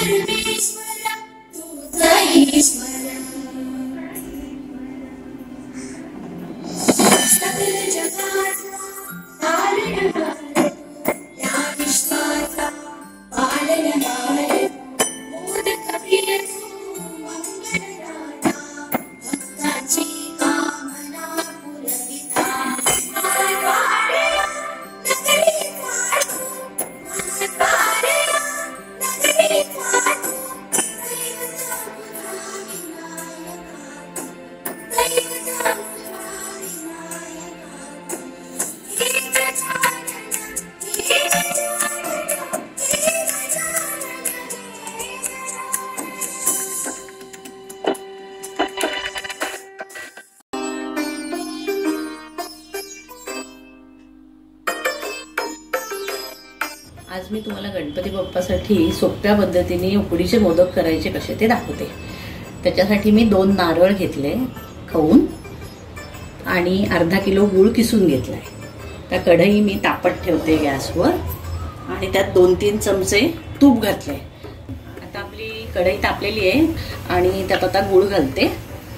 आज मी तुम्हाला गणपती बाप्पासाठी सोप्या पद्धतीने उकडीचे मोदक करायचे कसे ते दाखवते। त्याच्यासाठी मी 2 नारळ घेतले खवून आणि अर्धा किलो गूळ किसून घेतलाय। त्या कढई मी तापत ठेवते गॅसवर आणि त्यात 2-3 चमचे तूप घातले। आता आपली कढई तापलेली आहे आणि त्यात आता गूळ घालते।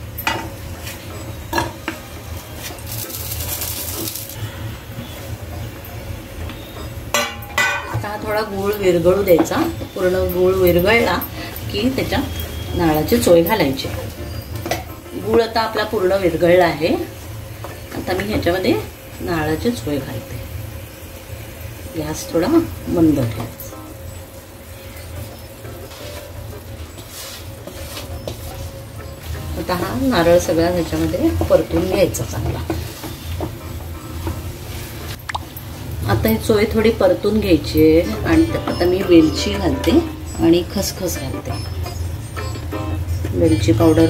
थोडा गूळ विरघळू द्यायचा। पूर्ण गूळ विरघळला की त्याच्यात नारळाचे चोय घालायचे। गूळ आता आपला पूर्ण विरघळला आहे। आता मी ह्याच्यामध्ये नारळाचे चोय घालते। गॅस थोडा मंद ठेवायचा। आता हा नारळ सगळा ह्याच्यामध्ये परतून घ्यायचा चांगला। आता ही चोय थोडी परतून घ्यायची आहे आणि आता मी वेलची घालते आणि खसखस घालते। वेलची पावडर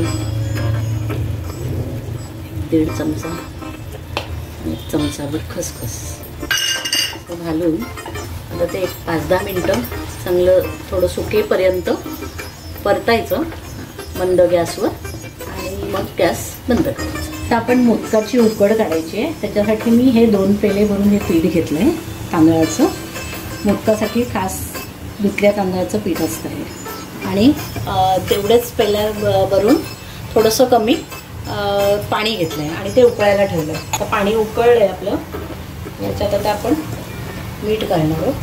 1.5 चमचा आणि 1 चमचाभर खसखस घालून आता ते 5-10 मिनिटं चांगलं थोडं सुकेपर्यंत परतायचं मंद गॅसवर आणि मग गॅस बंद करायचा। आता आपण मोदकाची उकड काढायची आहे। त्याच्यासाठी मी हे 2 पेले भरून हे पीठ घेतलंय तांदळाचं। मोदकासाठी खास धुतल्या तांदळाचं पीठ असतं हे आणि तेवढेच पेल्या भरून थोडंसं कमी पाणी घेतलंय आणि ते उकळायला ठेवलंय। आता पाणी उकळलंय आपलं। याच्यात आता आपण मीठ घालणार आहोत,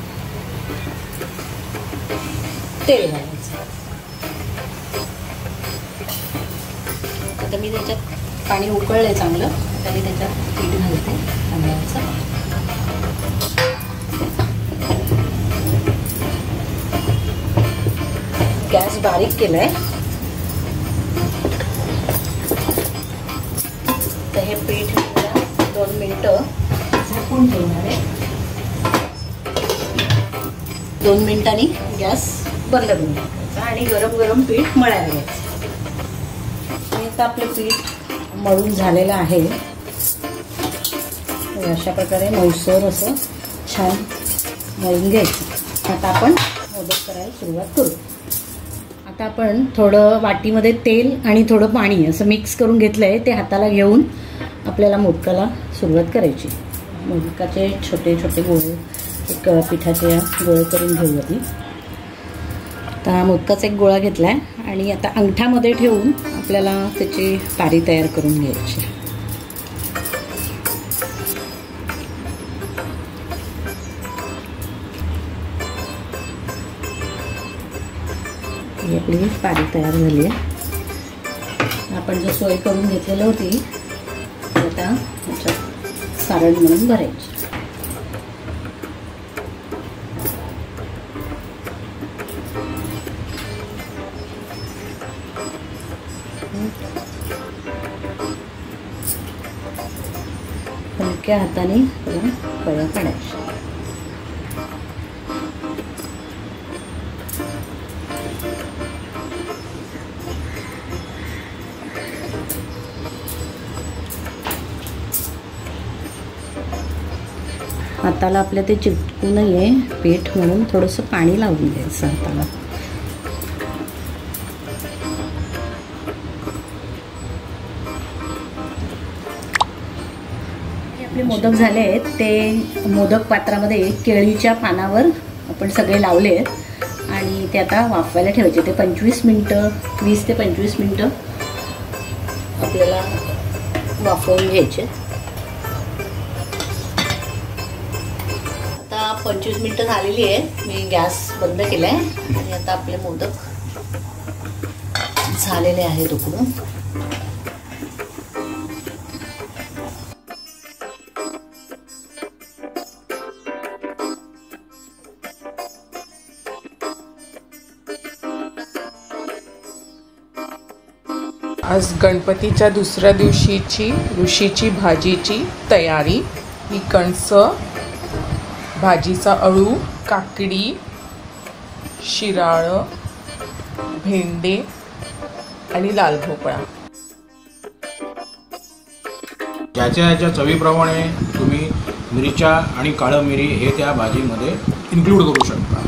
तेल घालायचं। आता मी त्याच्यात पाणी उकळलंय चांगलं, तरी त्याच्यात पीठ घालते तांदळाचं। गॅस बारीक केलाय। तर हे पीठ 2 मिनिटं झाकून ठेवणार आहे। 2 मिनिटांनी गॅस बंद करून टाकायचा आणि गरम गरम पीठ मळायला घ्यायचं। आता आपलं पीठ मळून झालेलं आहे। अशा प्रकारे मौसर असं छान मळून घ्यायचं। आता आपण मोदक करायला सुरुवात करू। आता आपण थोडं वाटीमध्ये तेल आणि थोडं पाणी असं मिक्स करून घेतलंय। ते हाताला घेऊन आपल्याला मोदकाला सुरुवात करायची। मोदकाचे छोटे छोटे गोळे एक पिठाचे गोळे करून घेऊ आधी। आता मोदकाचा एक गोळा घेतलाय आणि आता अंगठामध्ये ठेवून आपल्याला त्याची पारी तयार करून घ्यायची। ही आपली पारी तयार झाली आहे। आपण जो सोय करून घेतलेली होती आता त्याच्यात सारण म्हणून भरायची। हलक्या हाताने कळ्या काढायच्या। हाताला आपल्या ते चिटकू नये पीठ म्हणून थोडंसं पाणी लावून द्यायचं हाताला। आपले मोदक झाले आहेत। ते मोदक पात्रामध्ये केळीच्या पानावर आपण सगळे लावले आहेत आणि ते आता वाफवायला ठेवायचे. ते 25 मिनटं, 20 ते 25 मिनटं आपल्याला वाफवून घ्यायचे. आता 25 मिनटं झालेली आहे. मी गॅस बंद केलाय आणि आता आपले मोदक झालेले आहेत उकडून. आज गणपतीच्या दुसऱ्या दिवशीची ऋषीची भाजीची तयारी. ही कणसं, भाजीचा अळू, काकडी, शिराळं, भेंडे आणि लाल भोपळा. ज्याच्या चवीप्रमाणे तुम्ही मिरच्या आणि काळं मिरी हे त्या भाजीमध्ये इन्क्लूड करू शकता.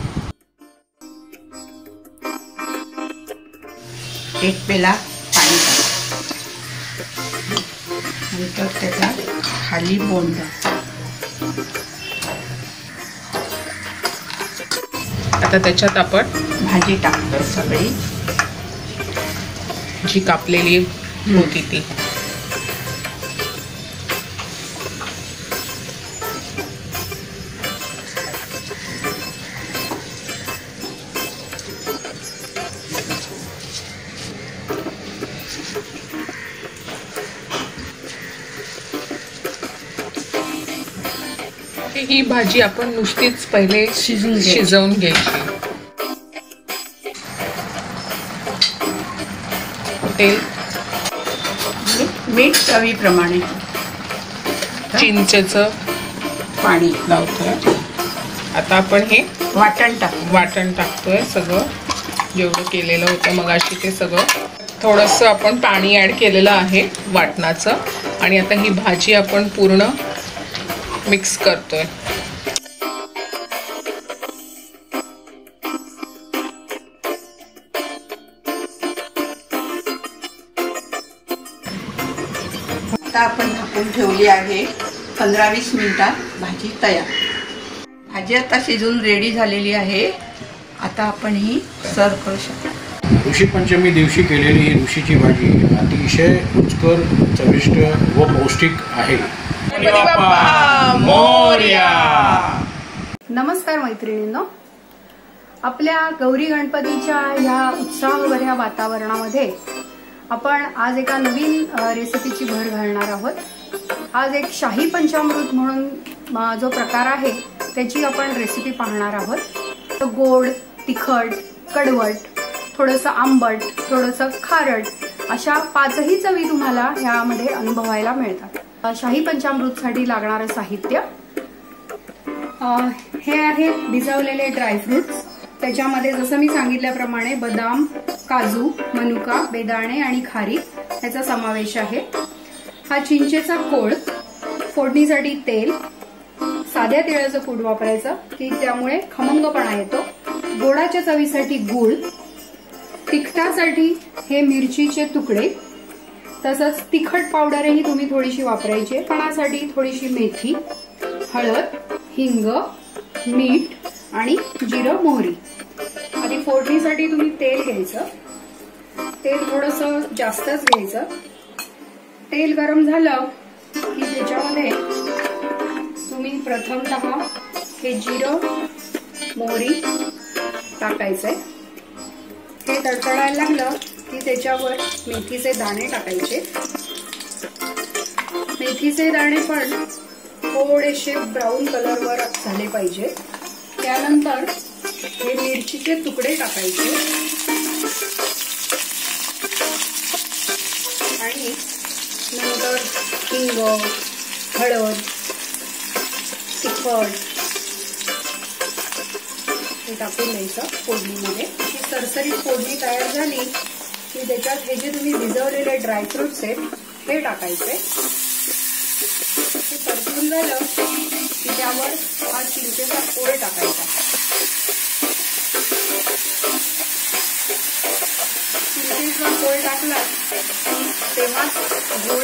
1 पेला पाणी नंतर त्याचा खाली बोंड. आता त्याच्यात आपण भाजी टाकतो सगळी जी कापलेली होती ती. ही भाजी आपण नुसतीच पहिले शिजवून घ्यायची. तेल, मीठ चवीप्रमाणे, चिंचेचं पाणी लावतोय. आता आपण हे वाटण टाकतोय. सगळं जेवढं केलेलं होतं मगाशी ते सगळं. थोडंसं आपण पाणी ॲड केलेलं आहे वाटणाचं. आणि आता ही भाजी आपण पूर्ण मिक्स करतोय. आता आपण झाकून ठेवली आहे. 15-20 मिनिटात भाजी तयार. भाजी आता शिजून रेडी झालेली आहे. आता आपण ही सर्व करू शकतो. ऋषी पंचमी दिवशी केलेली ही ऋषीची भाजी अतिशय रुचकर, चविष्ट व पौष्टिक आहे. नमस्कार मैत्रिणींनो, आपल्या गौरी गणपतीच्या ह्या उत्साहभऱ्या वातावरणामध्ये आपण आज एका नवीन रेसिपीची भर घालणार आहोत. आज एक शाही पंचामृत म्हणून जो प्रकार आहे त्याची आपण रेसिपी पाहणार आहोत. गोड, तिखट, कडवट, थोडंसं आंबट, थोडंसं खारट अशा 5ही चवी तुम्हाला ह्यामध्ये अनुभवायला मिळतात. शाही पंचामृतसाठी लागणारं साहित्य हे आहेत भिजवलेले ड्रायफ्रुट्स. त्याच्यामध्ये जसं मी सांगितल्याप्रमाणे बदाम, काजू, मनुका, बेदाणे आणि खारीक याचा समावेश आहे. हा चिंचेचा कोळ, फोडणीसाठी तेल, साध्या तिळाचं कूट वापरायचं की त्यामुळे खमंगपणा येतो. गोडाच्या चवीसाठी गूळ, तिखटासाठी हे मिरचीचे तुकडे, तसंच तिखट पावडरही तुम्ही थोडीशी वापरायची. पणासाठी थोडीशी मेथी, हळद, हिंग, मीठ आणि जिरं, मोहरी. आधी फोडणीसाठी तुम्ही तेल घ्यायचं. तेल थोडंसं जास्तच घ्यायचं. तेल गरम झालं की त्याच्यामध्ये तुम्ही प्रथमतः हे जिरं, मोहरी टाकायचंय. हे तडतडायला लागलं की त्याच्यावर मेथीचे दाणे टाकायचे. मेथीचे दाणे पण थोडेसे ब्राऊन कलरवर झाले पाहिजे. त्यानंतर हे मिरचीचे तुकडे टाकायचे आणि नंतर हिंग, हळद, तिखट हे टाकून द्यायचं फोडणीमध्ये. ही सरसरीत फोडणी तयार झाली की त्याच्यात हे जे तुम्ही भिजवलेले ड्रायफ्रुट्स आहेत हे टाकायचे. हे परतून झालं की त्यावर हा चिंचेचा कोळ टाकायचा. चिंचेचा कोळ टाकला तेव्हाच गूळ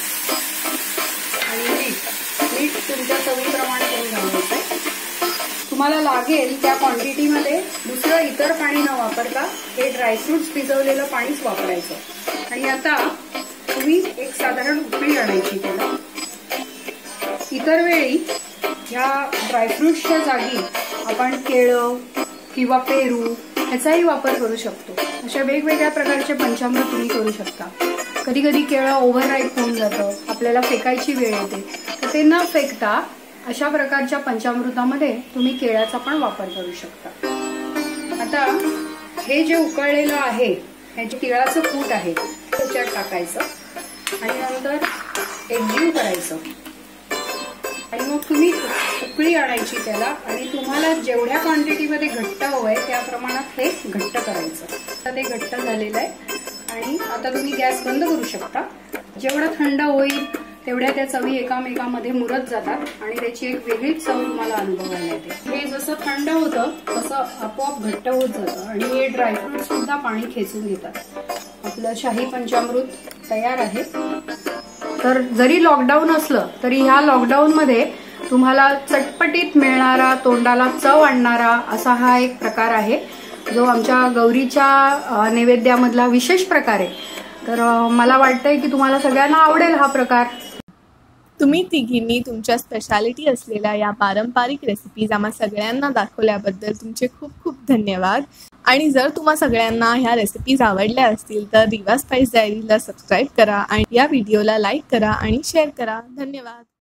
आणि मीठ तुमच्या चवीप्रमाणे तुम्ही घालायचंय. तुम्हाला लागेल त्या क्वांटिटीमध्ये दुसरं इतर पाणी न वापरता हे ड्रायफ्रुट्स भिजवलेलं पाणीच वापरायचं। आणि आता तुम्ही एक साधारण उकळी आणायची त्याला। इतर वेळी ह्या ड्रायफ्रुट्सच्या जागी आपण केळं किंवा पेरू ह्याचाही वापर करू शकतो। अशा वेगवेगळ्या प्रकारचे पंचामृत तुम्ही करू शकता। कधी कधी केळं ओव्हरराईप होऊन जातं, आपल्याला फेकायची वेळ येते, तर ते न फेकता अशा प्रकारच्या पंचामृतामध्ये तुम्ही केळ्याचा पण वापर करू शकता। आता हे जे उकळलेलं आहे, ह्याचे तिळाचं कूट आहे, त्याच्यात टाकायचं आणि नंतर एकजीव करायचं आणि मग तुम्ही उकळी आणायची त्याला आणि तुम्हाला जेवढ्या क्वांटिटीमध्ये घट्ट हवंय त्या प्रमाणात हे घट्ट करायचं। आता ते घट्ट झालेलं आहे आणि आता तुम्ही गॅस बंद करू शकता। जेवढं थंड होईल तेवढ्या त्या चवी एकामेकामध्ये मुरत जातात आणि त्याची एक वेगळीच चव तुम्हाला अनुभवायला येते। हे जसं थंड होतं तसं आपोआप घट्ट होत जातं आणि हे ड्रायफ्रुट सुद्धा पाणी खेचून घेतात। आपलं शाही पंचामृत तयार आहे। तर जरी लॉकडाऊन असलं तरी ह्या लॉकडाऊनमध्ये तुम्हाला चटपटीत मिळणारा, तोंडाला चव आणणारा असा हा एक प्रकार आहे, जो आमच्या गौरीच्या नैवेद्यामधला विशेष प्रकार आहे। तर मला वाटतंय की तुम्हाला सगळ्यांना आवडेल हा प्रकार। तुम्ही तिघींनी तुमच्या स्पेशालिटी असलेल्या या पारंपरिक रेसिपीज आम्हा सगळ्यांना दाखवल्याबद्दल तुमचे खूप खूप धन्यवाद। आणि जर तुम्हा सगळ्यांना ह्या रेसिपीज आवडल्या असतील तर दिवा स्पाइस डायरीला सबस्क्राईब करा आणि या व्हिडिओला लाईक करा आणि शेअर करा। धन्यवाद।